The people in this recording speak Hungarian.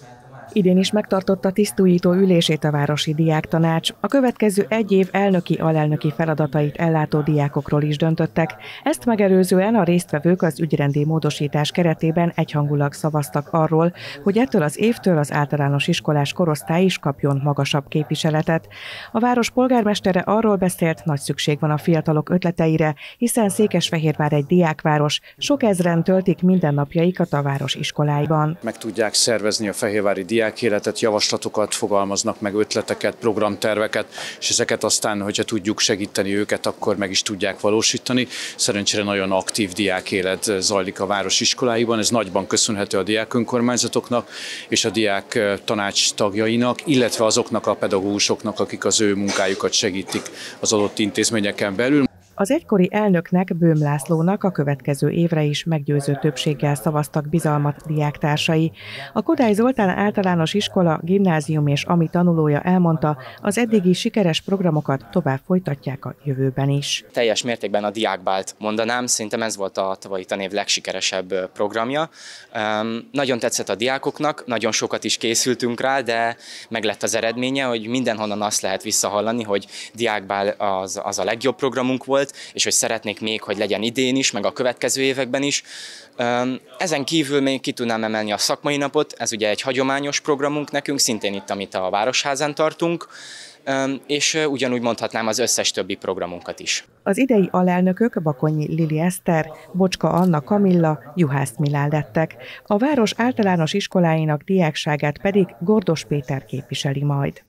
Idén is megtartotta tisztújító ülését a Városi Diáktanács. A következő egy év elnöki-alelnöki feladatait ellátó diákokról is döntöttek. Ezt megelőzően a résztvevők az ügyrendi módosítás keretében egyhangulag szavaztak arról, hogy ettől az évtől az általános iskolás korosztály is kapjon magasabb képviseletet. A város polgármestere arról beszélt, nagy szükség van a fiatalok ötleteire, hiszen Székesfehérvár egy diákváros, sok ezren töltik mindennapjaikat a város iskoláiban. Meg tudják szervezni a fehérvári diákéletet, javaslatokat fogalmaznak meg, ötleteket, programterveket, és ezeket aztán, hogyha tudjuk segíteni őket, akkor meg is tudják valósítani. Szerencsére nagyon aktív diákélet zajlik a város iskoláiban, ez nagyban köszönhető a diákönkormányzatoknak és a diák tanács tagjainak, illetve azoknak a pedagógusoknak, akik az ő munkájukat segítik az adott intézményeken belül. Az egykori elnöknek, Böhm Lászlónak a következő évre is meggyőző többséggel szavaztak bizalmat diáktársai. A Kodály Zoltán általános iskola, gimnázium és ami tanulója elmondta, az eddigi sikeres programokat tovább folytatják a jövőben is. Teljes mértékben a diákbált mondanám, szerintem ez volt a tavalyi tanév legsikeresebb programja. Nagyon tetszett a diákoknak, nagyon sokat is készültünk rá, de meg lett az eredménye, hogy mindenhonnan azt lehet visszahallani, hogy diákbál az a legjobb programunk volt, és hogy szeretnék még, hogy legyen idén is, meg a következő években is. Ezen kívül még ki tudnám emelni a szakmai napot, ez ugye egy hagyományos programunk nekünk, szintén itt, amit a Városházán tartunk, és ugyanúgy mondhatnám az összes többi programunkat is. Az idei alelnökök Bakonyi Lili Eszter, Bocska Anna Kamilla, Juhász Milán lettek. A város általános iskoláinak diákságát pedig Gordos Péter képviseli majd.